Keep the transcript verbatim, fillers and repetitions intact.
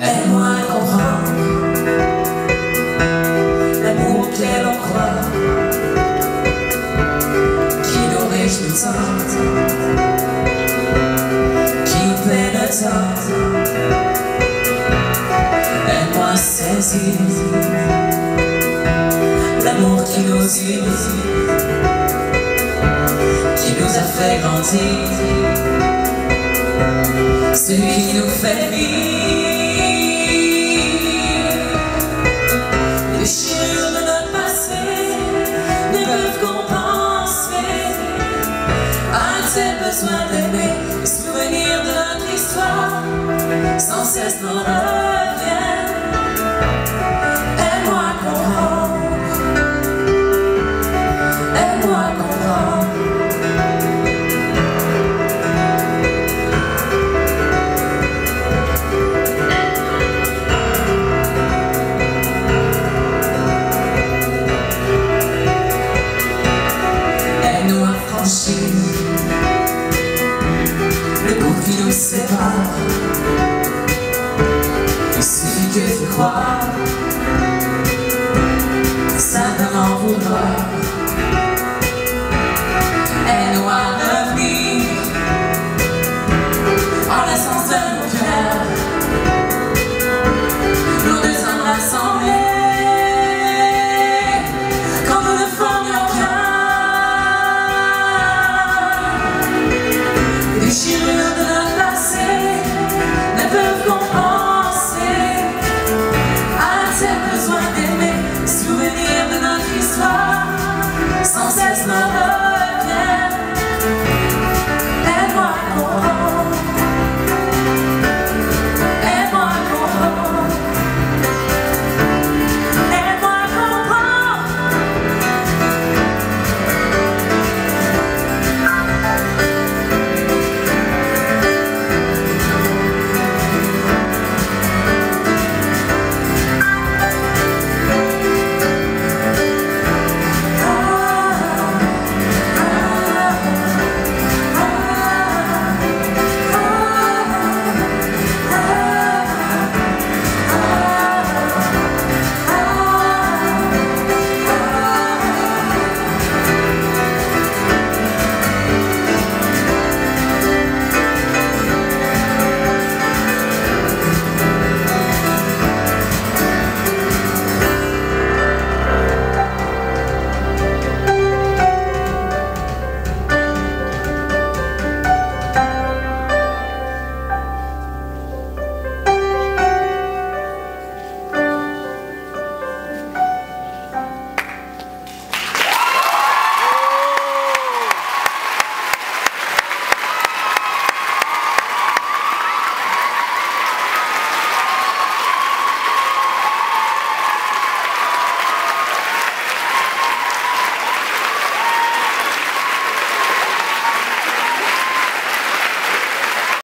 Aide-moi à comprendre l'amour auquel on croit, qui nous réjouit tant, qui nous fait le temps. Aide-moi à saisir l'amour qui nous unit, qui nous a fait grandir, celui qui nous fait vivre. Les déchirures de notre passé ne peuvent compenser un tel besoin d'aimer. Les souvenirs de notre histoire sans cesse nous reviennent. Aide-moi à comprendre, aide-moi à comprendre. Le bout qui nous sépare, il suffit que tu crois.